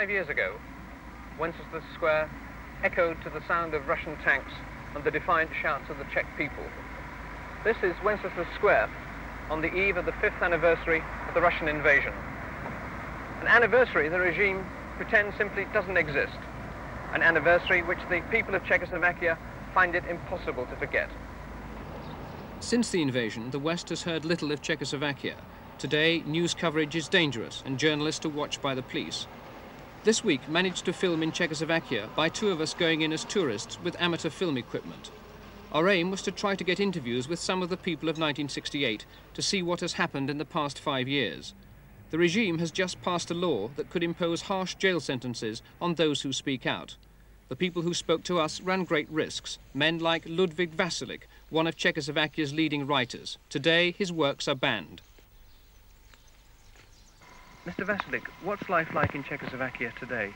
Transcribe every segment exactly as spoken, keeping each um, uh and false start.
Five years ago, Wenceslas Square echoed to the sound of Russian tanks and the defiant shouts of the Czech people. This is Wenceslas Square on the eve of the fifth anniversary of the Russian invasion. An anniversary the regime pretends simply doesn't exist. An anniversary which the people of Czechoslovakia find it impossible to forget. Since the invasion, the West has heard little of Czechoslovakia. Today, news coverage is dangerous and journalists are watched by the police. This week managed to film in Czechoslovakia by two of us going in as tourists with amateur film equipment. Our aim was to try to get interviews with some of the people of nineteen sixty-eight to see what has happened in the past five years. The regime has just passed a law that could impose harsh jail sentences on those who speak out. The people who spoke to us ran great risks, men like Ludvík Vasilik, one of Czechoslovakia's leading writers. Today, his works are banned. Mister Vasilik, what's life like in Czechoslovakia today?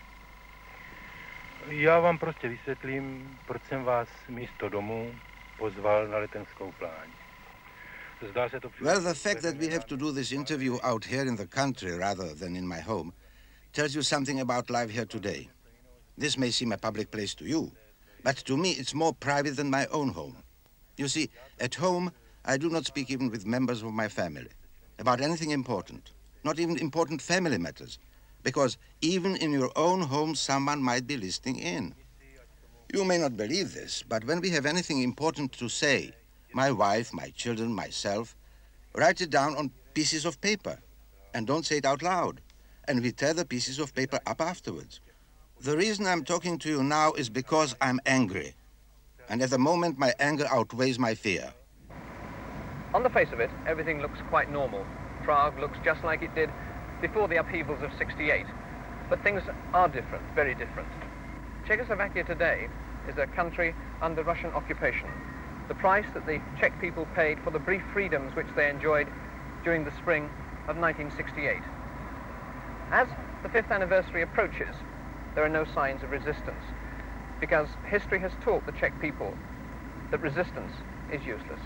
Já vám prostě vysvětlím, proč jsem vás místo domů pozval na letenskou pláň. Well, the fact that we have to do this interview out here in the country rather than in my home tells you something about life here today. This may seem a public place to you, but to me it's more private than my own home. You see, at home I do not speak even with members of my family about anything important, not even important family matters, because even in your own home someone might be listening in. You may not believe this, but when we have anything important to say, my wife, my children, myself, write it down on pieces of paper and don't say it out loud. And we tear the pieces of paper up afterwards. The reason I'm talking to you now is because I'm angry. And at the moment, my anger outweighs my fear. On the face of it, everything looks quite normal. Prague looks just like it did before the upheavals of sixty-eight. But things are different, very different. Czechoslovakia today is a country under Russian occupation. The price that the Czech people paid for the brief freedoms which they enjoyed during the spring of nineteen sixty-eight. As the fifth anniversary approaches, there are no signs of resistance, because history has taught the Czech people that resistance is useless.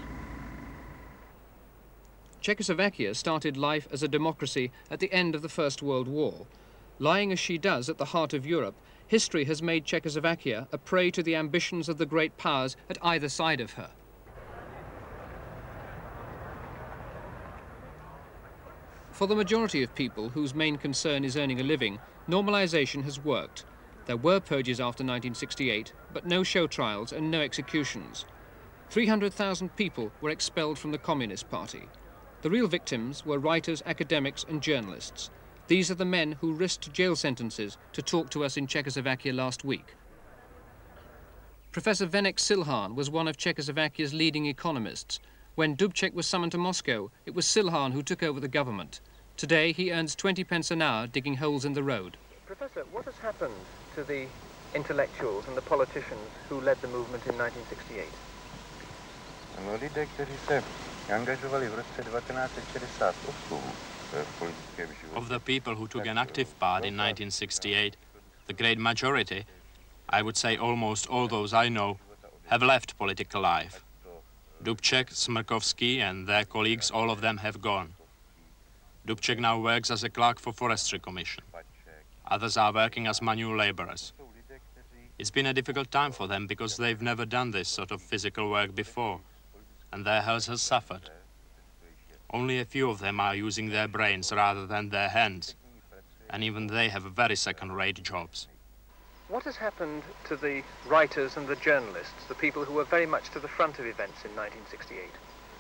Czechoslovakia started life as a democracy at the end of the First World War. Lying as she does at the heart of Europe, history has made Czechoslovakia a prey to the ambitions of the great powers at either side of her. For the majority of people whose main concern is earning a living, normalization has worked. There were purges after nineteen sixty-eight, but no show trials and no executions. three hundred thousand people were expelled from the Communist Party. The real victims were writers, academics and journalists. These are the men who risked jail sentences to talk to us in Czechoslovakia last week. Professor Venek Silhan was one of Czechoslovakia's leading economists. When Dubček was summoned to Moscow, it was Silhan who took over the government. Today, he earns twenty pence an hour digging holes in the road. Professor, what has happened to the intellectuals and the politicians who led the movement in nineteen sixty-eight? Lidé, kteří se angažovali v roce devatenáct set šedesát osm v politickém životě. Of the people who took an active part in nineteen sixty-eight, the great majority, I would say almost all those I know, have left political life. Dubček, Smrkovský and their colleagues, all of them have gone. Dubček now works as a clerk for Forestry Commission. Others are working as manual laborers. It's been a difficult time for them because they've never done this sort of physical work before, and their health has suffered. Only a few of them are using their brains rather than their hands, and even they have very second-rate jobs. What has happened to the writers and the journalists, the people who were very much to the front of events in nineteen sixty-eight?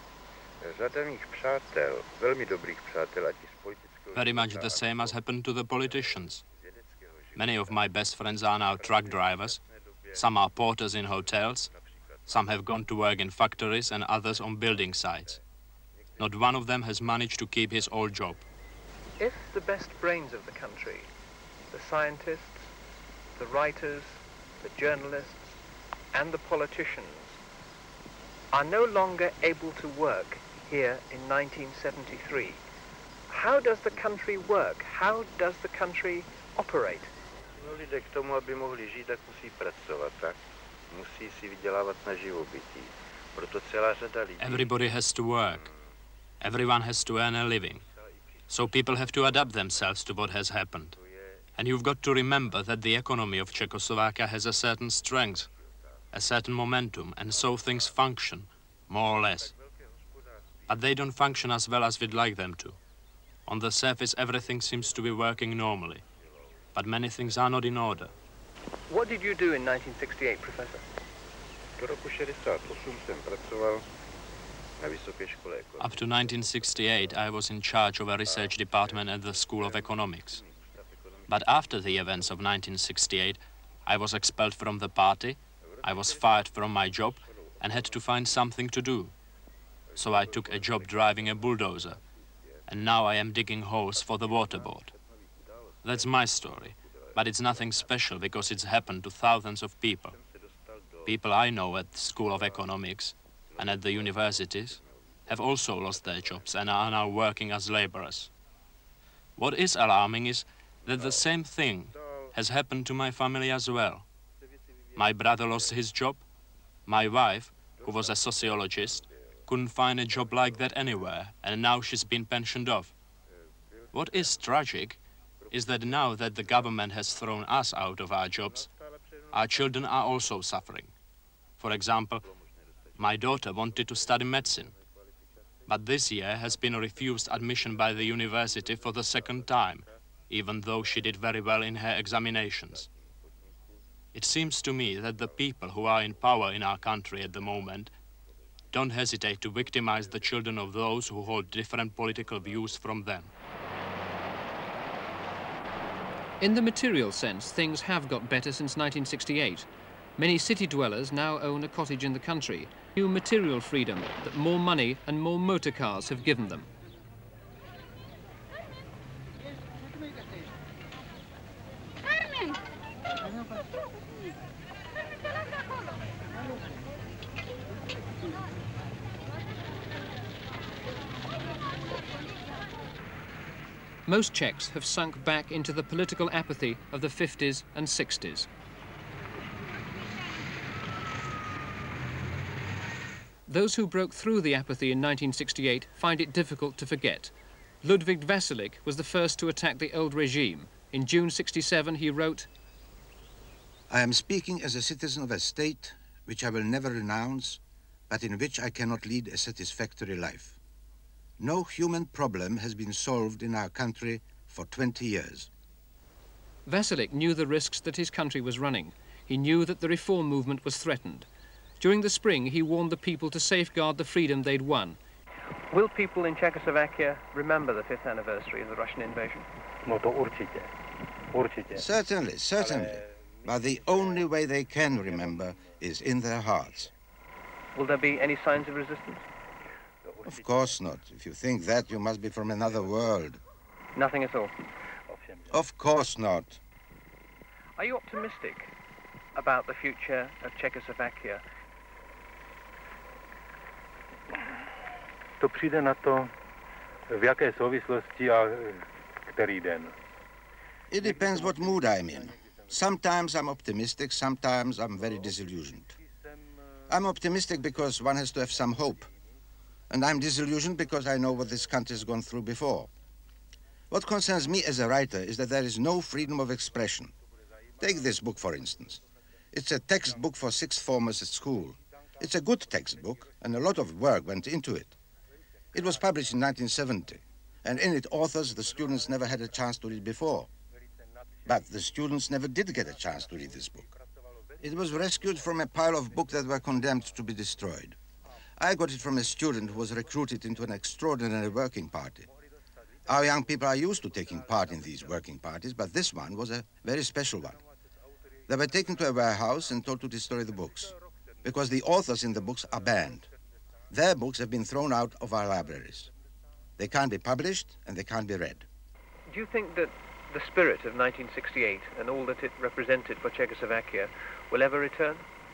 Very much the same as happened to the politicians. Many of my best friends are now truck drivers, some are porters in hotels, some have gone to work in factories and others on building sites. Not one of them has managed to keep his old job. If the best brains of the country, the scientists, the writers, the journalists, and the politicians are no longer able to work here in nineteen seventy-three, how does the country work? How does the country operate? Lidé k tomu, aby mohli žít, tak musí pracovat, tak musí si vydělávat na živobytí. Proto celá řada lidí. Everybody has to work. Everyone has to earn a living. So people have to adapt themselves to what has happened. And you've got to remember that the economy of Czechoslovakia has a certain strength, a certain momentum, and so things function, more or less. But they don't function as well as we'd like them to. On the surface, everything seems to be working normally, but many things are not in order. What did you do in nineteen sixty-eight, Professor? Up to nineteen sixty-eight, I was in charge of a research department at the School of Economics. But after the events of nineteen sixty-eight, I was expelled from the party, I was fired from my job, and had to find something to do. So I took a job driving a bulldozer, and now I am digging holes for the water board. That's my story, but it's nothing special because it's happened to thousands of people. People I know at the School of Economics and at the universities have also lost their jobs and are now working as laborers. What is alarming is that the same thing has happened to my family as well. My brother lost his job. My wife, who was a sociologist, couldn't find a job like that anywhere, and now she's been pensioned off. What is tragic is that now that the government has thrown us out of our jobs, our children are also suffering. For example, my daughter wanted to study medicine, but this year has been refused admission by the university for the second time, even though she did very well in her examinations. It seems to me that the people who are in power in our country at the moment don't hesitate to victimize the children of those who hold different political views from them. In the material sense, things have got better since nineteen sixty-eight. Many city dwellers now own a cottage in the country. New material freedom that more money and more motor cars have given them. Most Czechs have sunk back into the political apathy of the fifties and sixties. Those who broke through the apathy in nineteen sixty-eight find it difficult to forget. Ludvík Veselík was the first to attack the old regime. In June sixty-seven, he wrote, I am speaking as a citizen of a state which I will never renounce, but in which I cannot lead a satisfactory life. No human problem has been solved in our country for twenty years. Veselík knew the risks that his country was running. He knew that the reform movement was threatened. During the spring, he warned the people to safeguard the freedom they'd won. Will people in Czechoslovakia remember the fifth anniversary of the Russian invasion? No to určitě. Určitě. Certainly, certainly. But the only way they can remember is in their hearts. Will there be any signs of resistance? Of course not. If you think that, you must be from another world. Nothing at all? Of course not. Are you optimistic about the future of Czechoslovakia? To přijde na to, v jaké souvislosti a který den. It depends what mood I'm in. Sometimes I'm optimistic, sometimes I'm very disillusioned. I'm optimistic because one has to have some hope. And I'm disillusioned because I know what this country has gone through before. What concerns me as a writer is that there is no freedom of expression. Take this book, for instance. It's a textbook for sixth formers at school. It's a good textbook, and a lot of work went into it. It was published in nineteen seventy, and in it authors the students never had a chance to read before. But the students never did get a chance to read this book. It was rescued from a pile of books that were condemned to be destroyed. I got it from a student who was recruited into an extraordinary working party. Our young people are used to taking part in these working parties, but this one was a very special one. They were taken to a warehouse and told to destroy the books, because the authors in the books are banned. Their books have been thrown out of our libraries. They can't be published and they can't be read. Do you think that the spirit of nineteen sixty-eight and all that it represented for Czechoslovakia will ever return?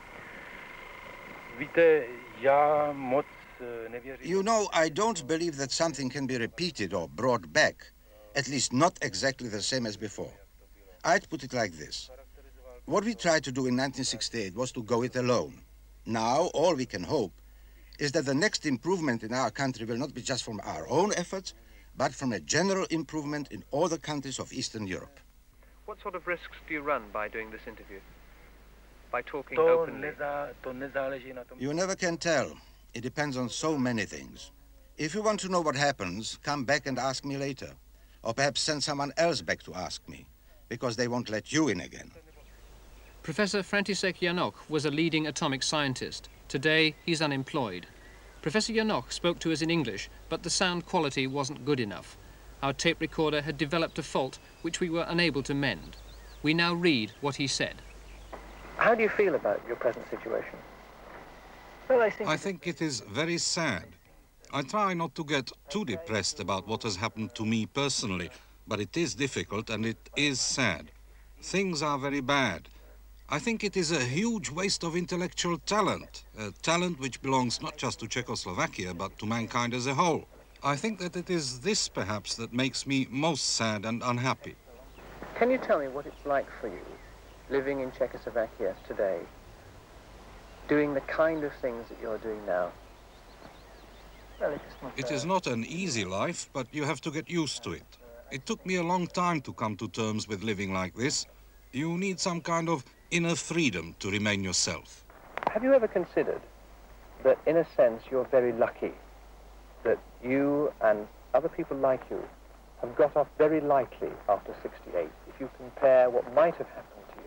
Víte, já moc nevěřím. You know, I don't believe that something can be repeated or brought back, at least not exactly the same as before. I'd put it like this. What we tried to do in nineteen sixty-eight was to go it alone. Now, all we can hope is that the next improvement in our country will not be just from our own efforts, but from a general improvement in all the countries of Eastern Europe. What sort of risks do you run by doing this interview? By talking openly? You never can tell. It depends on so many things. If you want to know what happens, come back and ask me later. Or perhaps send someone else back to ask me, because they won't let you in again. Professor František Janok was a leading atomic scientist. Today, he's unemployed. Professor Janok spoke to us in English, but the sound quality wasn't good enough. Our tape recorder had developed a fault which we were unable to mend. We now read what he said. How do you feel about your present situation? Well, I think... I think it is very sad. I try not to get too depressed about what has happened to me personally, but it is difficult and it is sad. Things are very bad. I think it is a huge waste of intellectual talent, a talent which belongs not just to Czechoslovakia, but to mankind as a whole. I think that it is this, perhaps, that makes me most sad and unhappy. Can you tell me what it's like for you, living in Czechoslovakia today, doing the kind of things that you're doing now? Well, it is not an easy life, but you have to get used to it. It took me a long time to come to terms with living like this. You need some kind of inner freedom to remain yourself. Have you ever considered that, in a sense, you're very lucky that you and other people like you have got off very lightly after sixty-eight, if you compare what might have happened to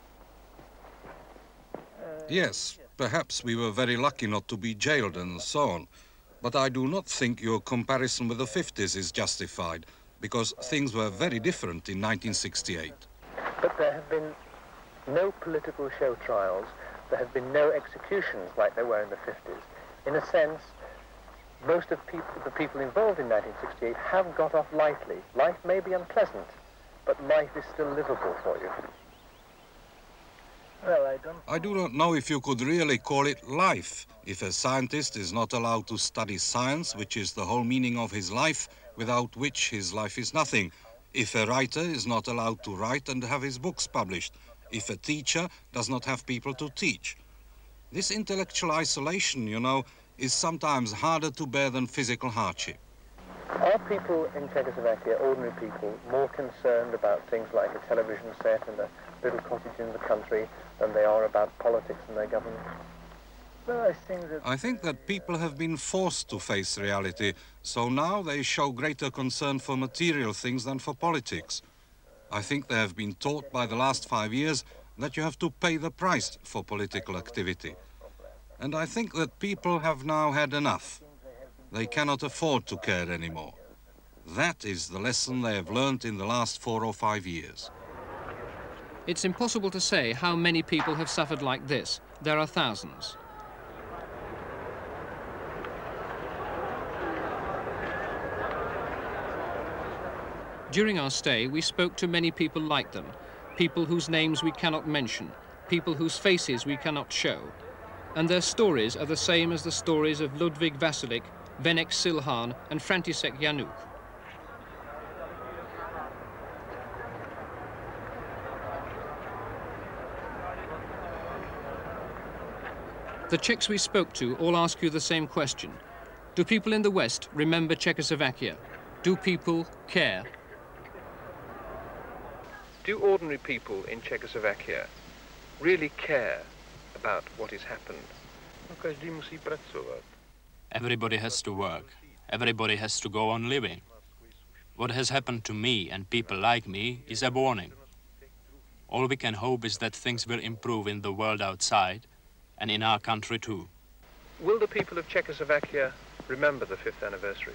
you? Uh, yes, perhaps we were very lucky not to be jailed and so on. But I do not think your comparison with the fifties is justified, because things were very different in nineteen sixty-eight. But there have been no political show trials, there have been no executions like there were in the fifties. In a sense, most of people, the people involved in nineteen sixty-eight have got off lightly. Life may be unpleasant, but life is still livable for you. Well, I don't... I do not know if you could really call it life, if a scientist is not allowed to study science, which is the whole meaning of his life, without which his life is nothing. If a writer is not allowed to write and have his books published. If a teacher does not have people to teach. This intellectual isolation, you know, is sometimes harder to bear than physical hardship. Are people in Czechoslovakia, ordinary people, more concerned about things like a television set and a little cottage in the country than they are about politics and their government? Well, I think that... I think that people have been forced to face reality, so now they show greater concern for material things than for politics. I think they have been taught by the last five years that you have to pay the price for political activity. And I think that people have now had enough. They cannot afford to care anymore. That is the lesson they have learned in the last four or five years. It's impossible to say how many people have suffered like this. There are thousands. During our stay, we spoke to many people like them, people whose names we cannot mention, people whose faces we cannot show. And their stories are the same as the stories of Ludvík Vasilik, Venek Silhan and František Januk. The Czechs we spoke to all ask you the same question. Do people in the West remember Czechoslovakia? Do people care? Do ordinary people in Czechoslovakia really care about what has happened? Everybody has to work. Everybody has to go on living. What has happened to me and people like me is a warning. All we can hope is that things will improve in the world outside and in our country too. Will the people of Czechoslovakia remember the fifth anniversary?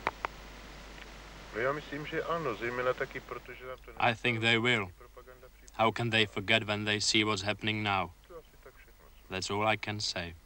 I think they will. How can they forget when they see what's happening now? That's all I can say.